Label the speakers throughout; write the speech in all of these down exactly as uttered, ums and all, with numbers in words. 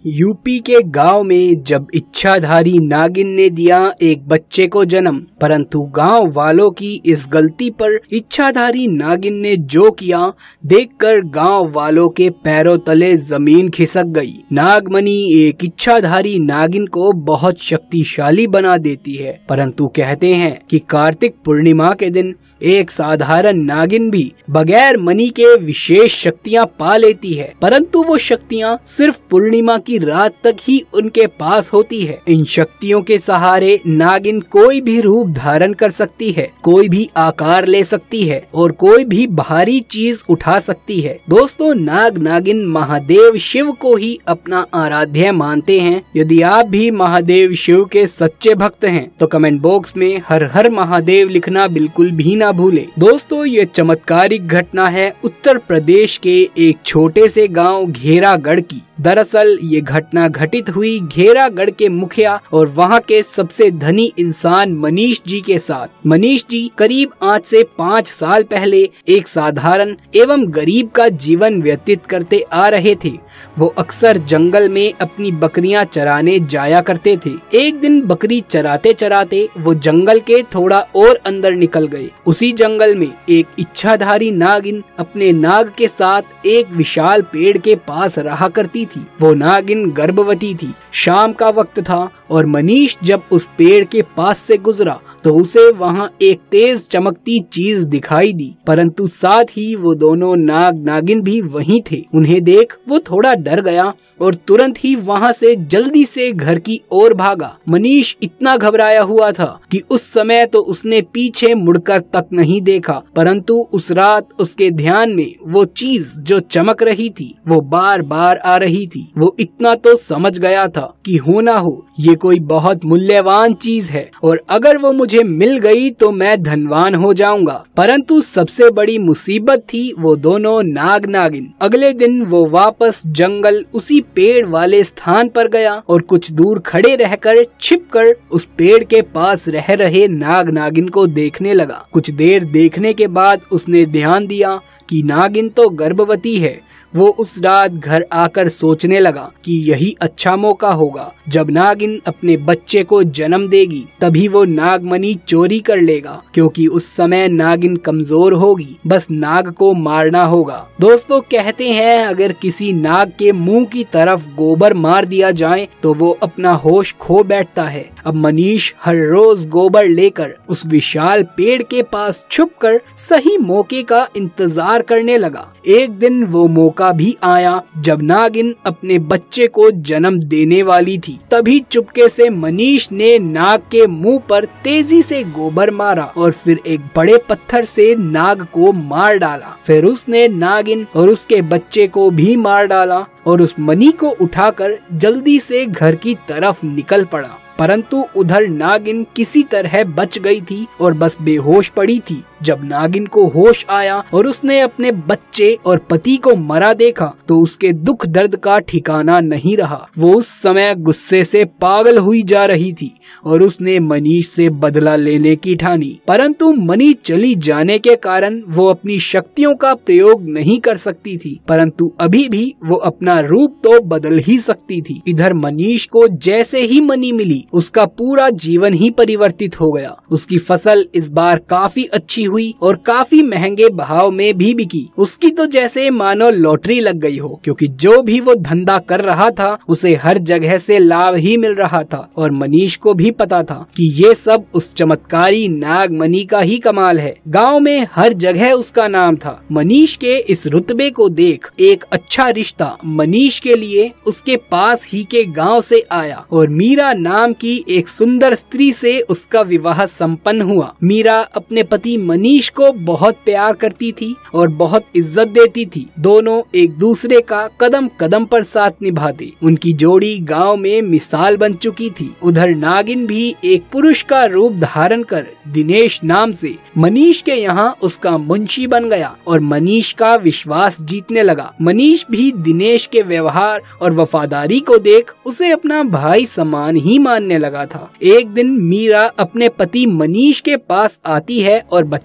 Speaker 1: UP के गांव में जब इच्छाधारी नागिन ने दिया एक बच्चे को जन्म, परंतु गांव वालों की इस गलती पर इच्छाधारी नागिन ने जो किया देखकर गांव वालों के पैरों तले जमीन खिसक गई। नागमणि एक इच्छाधारी नागिन को बहुत शक्तिशाली बना देती है, परंतु कहते हैं कि कार्तिक पूर्णिमा के दिन एक साधारण नागिन भी बगैर मणि के विशेष शक्तियां पा लेती है, परंतु वो शक्तियां सिर्फ पूर्णिमा की रात तक ही उनके पास होती है। इन शक्तियों के सहारे नागिन कोई भी रूप धारण कर सकती है, कोई भी आकार ले सकती है और कोई भी भारी चीज उठा सकती है। दोस्तों, नाग नागिन महादेव शिव को ही अपना आराध्य मानते हैं। यदि आप भी महादेव शिव के सच्चे भक्त हैं तो कमेंट बॉक्स में हर हर महादेव लिखना बिल्कुल भी ना भूलें। दोस्तों, ये चमत्कारिक घटना है उत्तर प्रदेश के एक छोटे से गांव घेरागढ़ की। दरअसल ये घटना घटित हुई घेरागढ़ के मुखिया और वहां के सबसे धनी इंसान मनीष जी के साथ। मनीष जी करीब आज से पाँच साल पहले एक साधारण एवं गरीब का जीवन व्यतीत करते आ रहे थे। वो अक्सर जंगल में अपनी बकरियां चराने जाया करते थे। एक दिन बकरी चराते चराते वो जंगल के थोड़ा और अंदर निकल गए। उसी जंगल में एक इच्छाधारी नागिन अपने नाग के साथ एक विशाल पेड़ के पास रहा करती थी। वो नागिन गर्भवती थी। शाम का वक्त था और मनीष जब उस पेड़ के पास से गुजरा तो उसे वहां एक तेज चमकती चीज दिखाई दी, परंतु साथ ही वो दोनों नाग नागिन भी वहीं थे। उन्हें देख वो थोड़ा डर गया और तुरंत ही वहां से जल्दी से घर की ओर भागा। मनीष इतना घबराया हुआ था कि उस समय तो उसने पीछे मुड़कर तक नहीं देखा, परंतु उस रात उसके ध्यान में वो चीज जो चमक रही थी वो बार बार आ रही थी। वो इतना तो समझ गया था कि हो ना हो ये कोई बहुत मूल्यवान चीज है और अगर वो मुझे मिल गई तो मैं धनवान हो जाऊंगा। परंतु सबसे बड़ी मुसीबत थी वो दोनों नाग नागिन। अगले दिन वो वापस जंगल उसी पेड़ वाले स्थान पर गया और कुछ दूर खड़े रहकर छिपकर उस पेड़ के पास रह रहे नाग नागिन को देखने लगा। कुछ देर देखने के बाद उसने ध्यान दिया कि नागिन तो गर्भवती है। वो उस रात घर आकर सोचने लगा कि यही अच्छा मौका होगा। जब नागिन अपने बच्चे को जन्म देगी तभी वो नागमणि चोरी कर लेगा, क्योंकि उस समय नागिन कमजोर होगी। बस नाग को मारना होगा। दोस्तों, कहते हैं अगर किसी नाग के मुंह की तरफ गोबर मार दिया जाए तो वो अपना होश खो बैठता है। अब मनीष हर रोज गोबर लेकर उस विशाल पेड़ के पास छुपकर सही मौके का इंतजार करने लगा। एक दिन वो मौका भी आया जब नागिन अपने बच्चे को जन्म देने वाली थी। तभी चुपके से मनीष ने नाग के मुंह पर तेजी से गोबर मारा और फिर एक बड़े पत्थर से नाग को मार डाला। फिर उसने नागिन और उसके बच्चे को भी मार डाला और उस मणि को उठाकर जल्दी से घर की तरफ निकल पड़ा। परंतु उधर नागिन किसी तरह बच गई थी और बस बेहोश पड़ी थी। जब नागिन को होश आया और उसने अपने बच्चे और पति को मरा देखा तो उसके दुख दर्द का ठिकाना नहीं रहा। वो उस समय गुस्से से पागल हुई जा रही थी और उसने मनीष से बदला लेने की ठानी, परंतु मणि चली जाने के कारण वो अपनी शक्तियों का प्रयोग नहीं कर सकती थी, परंतु अभी भी वो अपना रूप तो बदल ही सकती थी। इधर मनीष को जैसे ही मणि मिली उसका पूरा जीवन ही परिवर्तित हो गया। उसकी फसल इस बार काफी अच्छी हुई और काफी महंगे भाव में भी बिकी। उसकी तो जैसे मानो लॉटरी लग गई हो, क्योंकि जो भी वो धंधा कर रहा था उसे हर जगह से लाभ ही मिल रहा था और मनीष को भी पता था कि ये सब उस चमत्कारी नागमणि का ही कमाल है। गांव में हर जगह उसका नाम था। मनीष के इस रुतबे को देख एक अच्छा रिश्ता मनीष के लिए उसके पास ही के गाँव से आया और मीरा नाम की एक सुंदर स्त्री से उसका विवाह संपन्न हुआ। मीरा अपने पति मनीष को बहुत प्यार करती थी और बहुत इज्जत देती थी। दोनों एक दूसरे का कदम कदम पर साथ निभाते। उनकी जोड़ी गांव में मिसाल बन चुकी थी। उधर नागिन भी एक पुरुष का रूप धारण कर दिनेश नाम से मनीष के यहाँ उसका मुंशी बन गया और मनीष का विश्वास जीतने लगा। मनीष भी दिनेश के व्यवहार और वफादारी को देख उसे अपना भाई समान ही मानने लगा था। एक दिन मीरा अपने पति मनीष के पास आती है और बता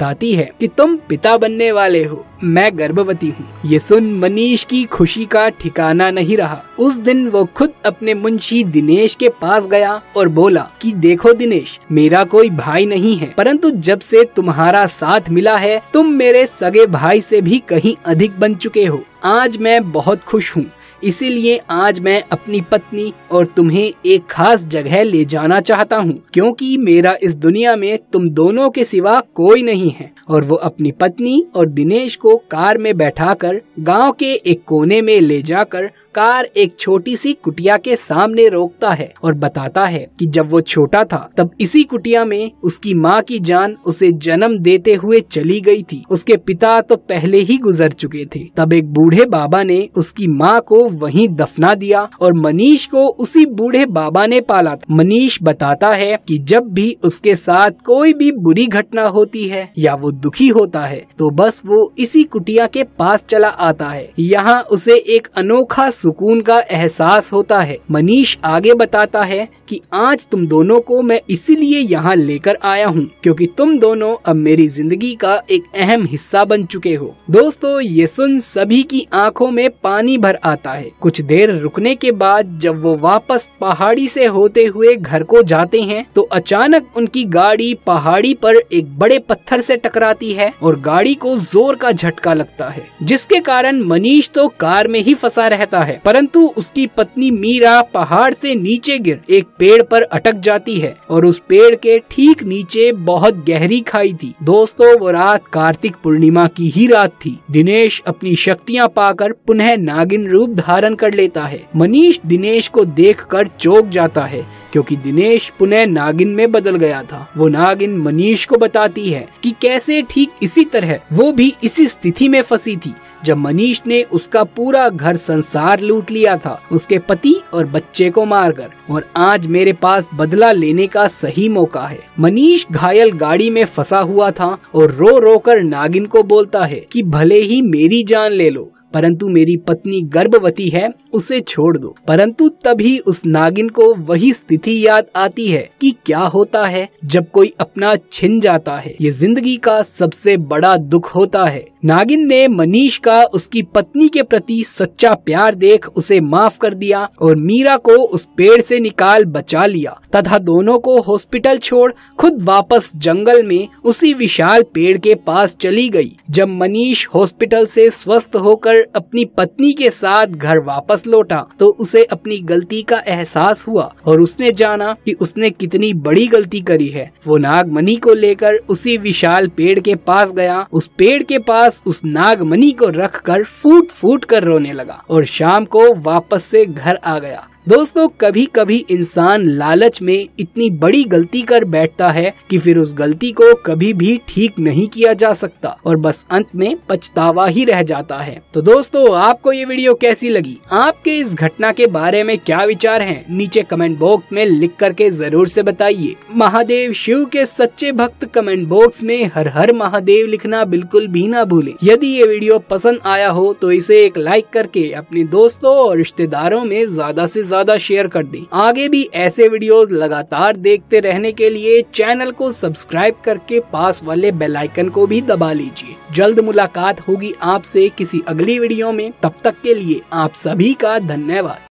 Speaker 1: बताती है कि तुम पिता बनने वाले हो, मैं गर्भवती हूँ। ये सुन मनीष की खुशी का ठिकाना नहीं रहा। उस दिन वो खुद अपने मुंशी दिनेश के पास गया और बोला कि देखो दिनेश, मेरा कोई भाई नहीं है, परंतु जब से तुम्हारा साथ मिला है तुम मेरे सगे भाई से भी कहीं अधिक बन चुके हो। आज मैं बहुत खुश हूँ, इसीलिए आज मैं अपनी पत्नी और तुम्हें एक खास जगह ले जाना चाहता हूँ, क्योंकि मेरा इस दुनिया में तुम दोनों के सिवा कोई नहीं है। और वो अपनी पत्नी और दिनेश को कार में बैठाकर गांव के एक कोने में ले जाकर कार एक छोटी सी कुटिया के सामने रोकता है और बताता है कि जब वो छोटा था तब इसी कुटिया में उसकी माँ की जान उसे जन्म देते हुए चली गई थी। उसके पिता तो पहले ही गुजर चुके थे। तब एक बूढ़े बाबा ने उसकी माँ को वहीं दफना दिया और मनीष को उसी बूढ़े बाबा ने पाला था। मनीष बताता है कि जब भी उसके साथ कोई भी बुरी घटना होती है या वो दुखी होता है तो बस वो इसी कुटिया के पास चला आता है। यहाँ उसे एक अनोखा सुकून का एहसास होता है। मनीष आगे बताता है कि आज तुम दोनों को मैं इसीलिए यहाँ लेकर आया हूँ क्योंकि तुम दोनों अब मेरी जिंदगी का एक अहम हिस्सा बन चुके हो। दोस्तों, ये सुन सभी की आंखों में पानी भर आता है। कुछ देर रुकने के बाद जब वो वापस पहाड़ी से होते हुए घर को जाते हैं तो अचानक उनकी गाड़ी पहाड़ी पर एक बड़े पत्थर से टकराती है और गाड़ी को जोर का झटका लगता है, जिसके कारण मनीष तो कार में ही फंसा रहता है, परंतु उसकी पत्नी मीरा पहाड़ से नीचे गिर एक पेड़ पर अटक जाती है और उस पेड़ के ठीक नीचे बहुत गहरी खाई थी। दोस्तों, वो रात कार्तिक पूर्णिमा की ही रात थी। दिनेश अपनी शक्तियां पाकर पुनः नागिन रूप धारण कर लेता है। मनीष दिनेश को देखकर चौंक जाता है क्योंकि दिनेश पुनः नागिन में बदल गया था। वो नागिन मनीष को बताती है कि कैसे ठीक इसी तरह वो भी इसी स्थिति में फंसी थी जब मनीष ने उसका पूरा घर संसार लूट लिया था, उसके पति और बच्चे को मारकर, और आज मेरे पास बदला लेने का सही मौका है। मनीष घायल गाड़ी में फंसा हुआ था और रो रो कर नागिन को बोलता है कि भले ही मेरी जान ले लो, परंतु मेरी पत्नी गर्भवती है, उसे छोड़ दो। परंतु तभी उस नागिन को वही स्थिति याद आती है कि क्या होता है जब कोई अपना छिन जाता है। ये जिंदगी का सबसे बड़ा दुख होता है। नागिन ने मनीष का उसकी पत्नी के प्रति सच्चा प्यार देख उसे माफ कर दिया और मीरा को उस पेड़ से निकाल बचा लिया तथा दोनों को हॉस्पिटल छोड़ खुद वापस जंगल में उसी विशाल पेड़ के पास चली गई। जब मनीष हॉस्पिटल से स्वस्थ होकर अपनी पत्नी के साथ घर वापस लौटा तो उसे अपनी गलती का एहसास हुआ और उसने जाना कि उसने कितनी बड़ी गलती करी है। वो नागमणि को लेकर उसी विशाल पेड़ के पास गया। उस पेड़ के पास उस नागमणि को रखकर फूट फूट कर रोने लगा और शाम को वापस से घर आ गया। दोस्तों, कभी कभी इंसान लालच में इतनी बड़ी गलती कर बैठता है कि फिर उस गलती को कभी भी ठीक नहीं किया जा सकता और बस अंत में पछतावा ही रह जाता है। तो दोस्तों, आपको ये वीडियो कैसी लगी? आपके इस घटना के बारे में क्या विचार हैं? नीचे कमेंट बॉक्स में लिख करके जरूर से बताइए। महादेव शिव के सच्चे भक्त कमेंट बॉक्स में हर हर महादेव लिखना बिल्कुल भी ना भूले। यदि ये वीडियो पसंद आया हो तो इसे एक लाइक करके अपने दोस्तों और रिश्तेदारों में ज्यादा से ज्यादा शेयर कर दें। आगे भी ऐसे वीडियोस लगातार देखते रहने के लिए चैनल को सब्सक्राइब करके पास वाले बेल आइकन को भी दबा लीजिए। जल्द मुलाकात होगी आपसे किसी अगली वीडियो में। तब तक के लिए आप सभी का धन्यवाद।